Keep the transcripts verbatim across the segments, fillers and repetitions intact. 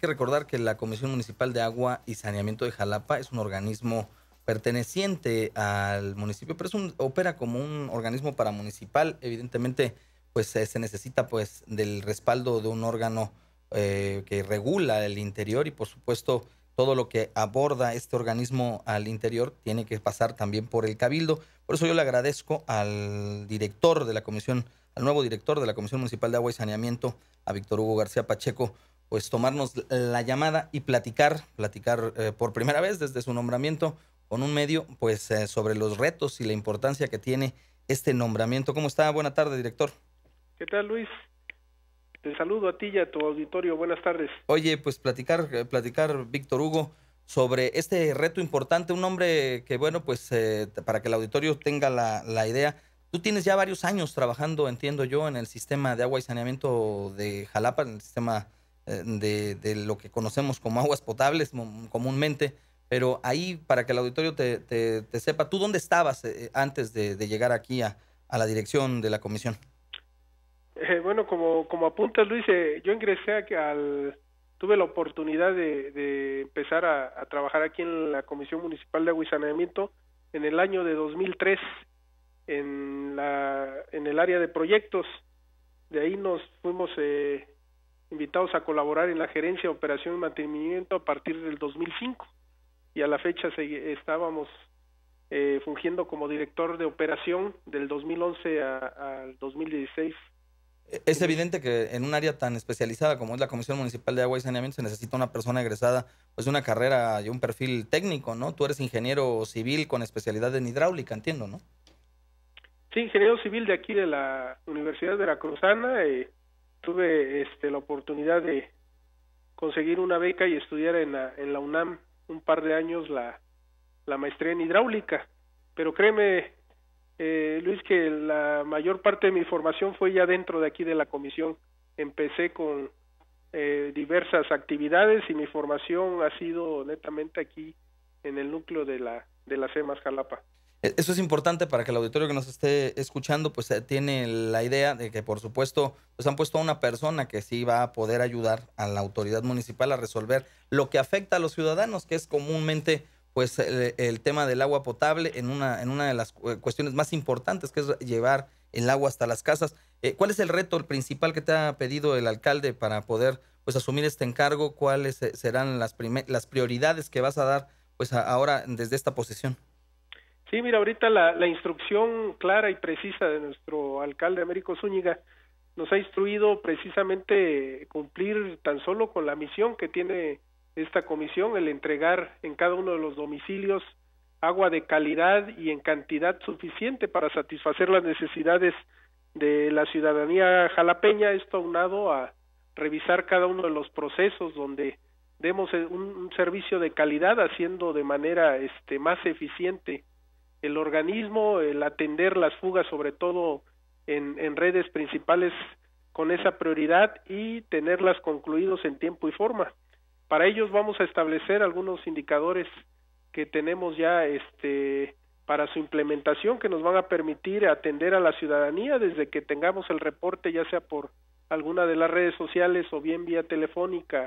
que recordar que la Comisión Municipal de Agua y Saneamiento de Jalapa es un organismo perteneciente al municipio, pero es un, opera como un organismo paramunicipal. Evidentemente, pues eh, se necesita pues del respaldo de un órgano eh, que regula el interior y por supuesto todo lo que aborda este organismo al interior tiene que pasar también por el Cabildo. Por eso yo le agradezco al director de la Comisión, al nuevo director de la Comisión Municipal de Agua y Saneamiento, a Víctor Hugo García Pacheco, pues tomarnos la llamada y platicar, platicar eh, por primera vez desde su nombramiento con un medio, pues eh, sobre los retos y la importancia que tiene este nombramiento. ¿Cómo está? Buena tarde, director. ¿Qué tal, Luis? Te saludo a ti y a tu auditorio. Buenas tardes. Oye, pues platicar, eh, platicar, Víctor Hugo, sobre este reto importante, un nombre que, bueno, pues eh, para que el auditorio tenga la, la idea, tú tienes ya varios años trabajando, entiendo yo, en el sistema de agua y saneamiento de Jalapa, en el sistema eh, de, de lo que conocemos como aguas potables comúnmente, pero ahí, para que el auditorio te, te, te sepa, ¿tú dónde estabas eh, antes de, de llegar aquí a, a la dirección de la comisión? Eh, bueno, como, como apuntas, Luis, eh, yo ingresé aquí al... Tuve la oportunidad de, de empezar a, a trabajar aquí en la Comisión Municipal de Agua y Saneamiento en el año de dos mil tres, en, la, en el área de proyectos. De ahí nos fuimos eh, invitados a colaborar en la gerencia, operación y mantenimiento a partir del dos mil cinco. Y a la fecha se, estábamos eh, fungiendo como director de operación del dos mil once al dos mil dieciséis. Es evidente que en un área tan especializada como es la Comisión Municipal de Agua y Saneamiento se necesita una persona egresada pues de una carrera y un perfil técnico, ¿no? Tú eres ingeniero civil con especialidad en hidráulica, entiendo, ¿no? Sí, ingeniero civil de aquí de la Universidad Veracruzana. Eh, tuve este, la oportunidad de conseguir una beca y estudiar en la, en la UNAM un par de años la, la maestría en hidráulica, pero créeme, Eh, Luis, que la mayor parte de mi formación fue ya dentro de aquí de la comisión. Empecé con eh, diversas actividades y mi formación ha sido netamente aquí en el núcleo de la de la CEMAS Jalapa. Eso es importante para que el auditorio que nos esté escuchando pues eh, tiene la idea de que por supuesto pues han puesto a una persona que sí va a poder ayudar a la autoridad municipal a resolver lo que afecta a los ciudadanos, que es comúnmente pues el, el tema del agua potable en una en una de las cuestiones más importantes, que es llevar el agua hasta las casas. Eh, ¿Cuál es el reto el principal que te ha pedido el alcalde para poder pues asumir este encargo? ¿Cuáles serán las las prioridades que vas a dar pues a, ahora desde esta posición? Sí, mira, ahorita la, la instrucción clara y precisa de nuestro alcalde Américo Zúñiga nos ha instruido precisamente cumplir tan solo con la misión que tiene esta comisión, el entregar en cada uno de los domicilios agua de calidad y en cantidad suficiente para satisfacer las necesidades de la ciudadanía jalapeña. Esto aunado a revisar cada uno de los procesos donde demos un, un servicio de calidad, haciendo de manera este más eficiente el organismo, el atender las fugas, sobre todo en, en redes principales con esa prioridad, y tenerlas concluidos en tiempo y forma. Para ellos vamos a establecer algunos indicadores que tenemos ya este para su implementación, que nos van a permitir atender a la ciudadanía desde que tengamos el reporte, ya sea por alguna de las redes sociales o bien vía telefónica,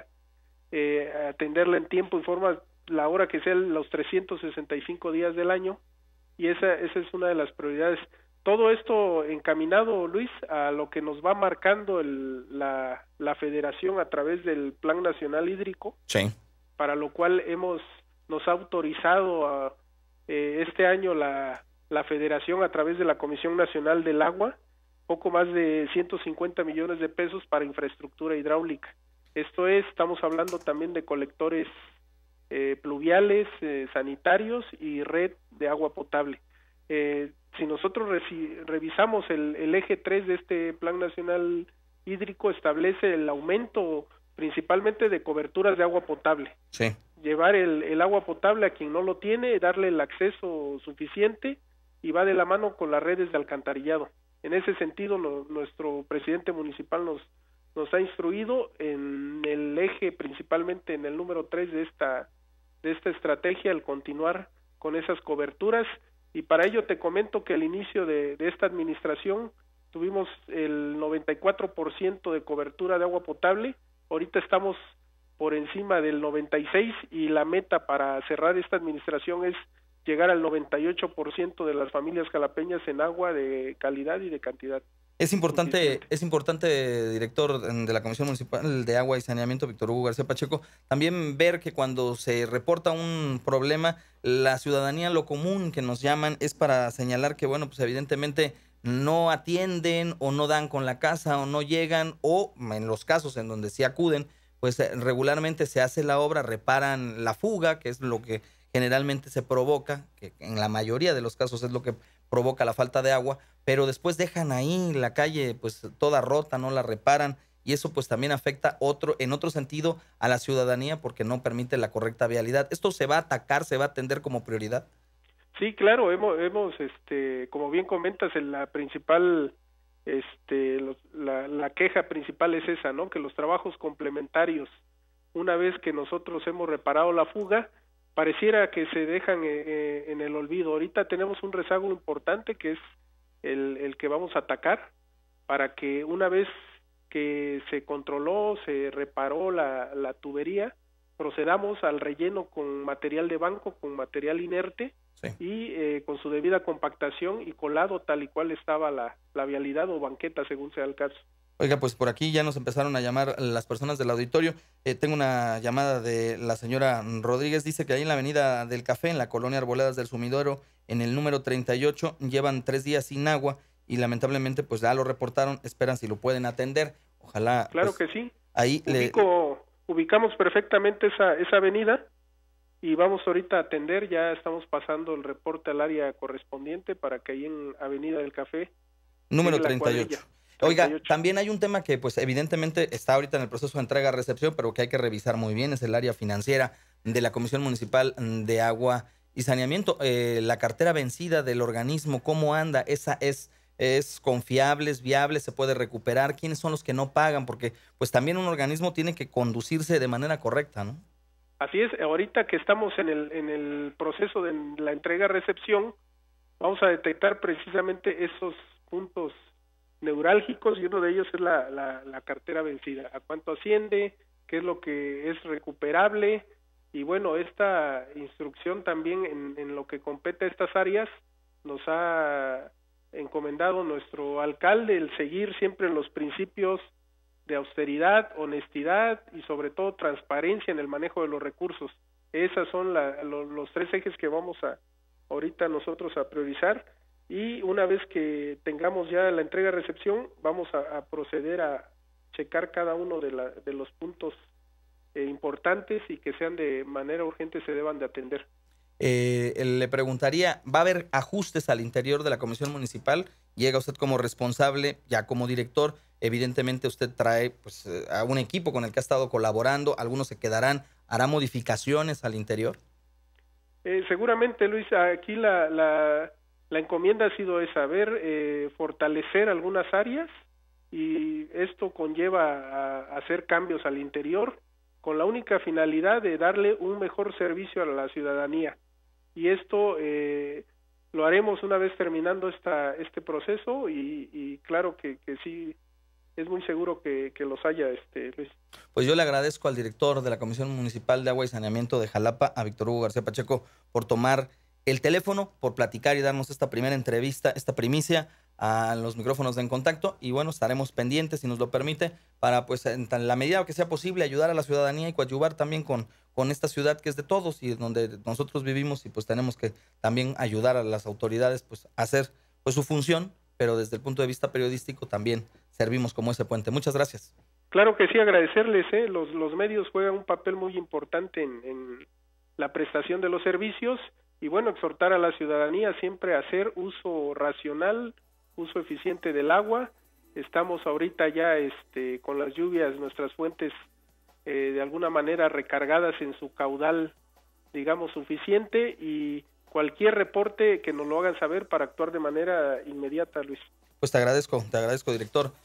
eh, atenderla en tiempo y forma, la hora que sea, los trescientos sesenta y cinco días del año, y esa, esa es una de las prioridades. Todo esto encaminado, Luis, a lo que nos va marcando el, la, la federación a través del Plan Nacional Hídrico, sí, para lo cual hemos nos ha autorizado a, eh, este año la, la federación a través de la Comisión Nacional del Agua, poco más de ciento cincuenta millones de pesos para infraestructura hidráulica. Esto es, estamos hablando también de colectores eh, pluviales, eh, sanitarios y red de agua potable. Eh, si nosotros reci- revisamos el, el eje tres de este Plan Nacional Hídrico, establece el aumento principalmente de coberturas de agua potable. Sí. Llevar el, el agua potable a quien no lo tiene, darle el acceso suficiente, y va de la mano con las redes de alcantarillado. En ese sentido, no, nuestro presidente municipal nos, nos ha instruido en el eje, principalmente en el número tres de esta, de esta estrategia, el continuar con esas coberturas. Y para ello te comento que al inicio de, de esta administración tuvimos el noventa y cuatro por ciento de cobertura de agua potable. Ahorita estamos por encima del noventa y seis por ciento y la meta para cerrar esta administración es llegar al noventa y ocho por ciento de las familias jalapeñas en agua de calidad y de cantidad. Es importante, es importante, director de la Comisión Municipal de Agua y Saneamiento, Víctor Hugo García Pacheco, también ver que cuando se reporta un problema, la ciudadanía, lo común que nos llaman es para señalar que, bueno, pues evidentemente no atienden o no dan con la casa o no llegan, o en los casos en donde sí acuden, pues regularmente se hace la obra, reparan la fuga, que es lo que generalmente se provoca, que en la mayoría de los casos es lo que provoca la falta de agua, pero después dejan ahí la calle pues toda rota, no la reparan, y eso pues también afecta otro, en otro sentido a la ciudadanía porque no permite la correcta vialidad. ¿Esto se va a atacar, se va a atender como prioridad? Sí, claro, hemos, hemos este, como bien comentas, en la principal, este, los, la, la queja principal es esa, ¿no? Que los trabajos complementarios, una vez que nosotros hemos reparado la fuga, pareciera que se dejan eh, en el olvido. Ahorita tenemos un rezago importante que es el, el que vamos a atacar para que una vez que se controló, se reparó la, la tubería, procedamos al relleno con material de banco, con material inerte, sí. y eh, con su debida compactación y colado tal y cual estaba la, la vialidad o banqueta según sea el caso. Oiga, pues por aquí ya nos empezaron a llamar las personas del auditorio. Eh, tengo una llamada de la señora Rodríguez. Dice que ahí en la avenida del Café, en la colonia Arboledas del Sumidero, en el número treinta y ocho, llevan tres días sin agua y lamentablemente pues ya lo reportaron. Esperan si lo pueden atender. Ojalá. Claro pues, que sí. Ahí Ubico, le... Ubicamos perfectamente esa, esa avenida y vamos ahorita a atender. Ya estamos pasando el reporte al área correspondiente para que ahí en Avenida del Café. Número treinta y ocho. Oiga, también hay un tema que pues evidentemente está ahorita en el proceso de entrega-recepción, pero que hay que revisar muy bien, es el área financiera de la Comisión Municipal de Agua y Saneamiento. Eh, la cartera vencida del organismo, ¿cómo anda? ¿Esa es, es confiable, es viable, se puede recuperar? ¿Quiénes son los que no pagan? Porque pues también un organismo tiene que conducirse de manera correcta, ¿no? Así es, ahorita que estamos en el, en el proceso de la entrega-recepción, vamos a detectar precisamente esos puntos neurálgicos y uno de ellos es la, la, la cartera vencida, a cuánto asciende, qué es lo que es recuperable y bueno, esta instrucción también en, en lo que compete a estas áreas nos ha encomendado nuestro alcalde el seguir siempre los principios de austeridad, honestidad y sobre todo transparencia en el manejo de los recursos. Esas son la, lo, los tres ejes que vamos a ahorita nosotros a priorizar. Y una vez que tengamos ya la entrega-recepción, vamos a, a proceder a checar cada uno de, la, de los puntos eh, importantes y que sean de manera urgente se deban de atender. Eh, le preguntaría, ¿va a haber ajustes al interior de la Comisión Municipal? Llega usted como responsable, ya como director, evidentemente usted trae pues, a un equipo con el que ha estado colaborando, algunos se quedarán, ¿hará modificaciones al interior? Eh, seguramente, Luis, aquí la... la La encomienda ha sido esa, ver, eh, fortalecer algunas áreas y esto conlleva a, a hacer cambios al interior con la única finalidad de darle un mejor servicio a la ciudadanía. Y esto eh, lo haremos una vez terminando esta, este proceso y, y claro que, que sí, es muy seguro que, que los haya, este, Luis. Pues yo le agradezco al director de la Comisión Municipal de Agua y Saneamiento de Jalapa, a Víctor Hugo García Pacheco, por tomar el teléfono, por platicar y darnos esta primera entrevista, esta primicia a los micrófonos de En Contacto. Y bueno, estaremos pendientes, si nos lo permite, para pues en la medida que sea posible ayudar a la ciudadanía y coadyuvar también con, con esta ciudad que es de todos y donde nosotros vivimos y pues tenemos que también ayudar a las autoridades pues a hacer pues su función, pero desde el punto de vista periodístico también servimos como ese puente. Muchas gracias. Claro que sí, agradecerles, ¿eh? los, los medios juegan un papel muy importante en, en la prestación de los servicios. Y bueno, exhortar a la ciudadanía siempre a hacer uso racional, uso eficiente del agua. Estamos ahorita ya este, con las lluvias, nuestras fuentes eh, de alguna manera recargadas en su caudal, digamos, suficiente y cualquier reporte que nos lo hagan saber para actuar de manera inmediata, Luis. Pues te agradezco, te agradezco, director.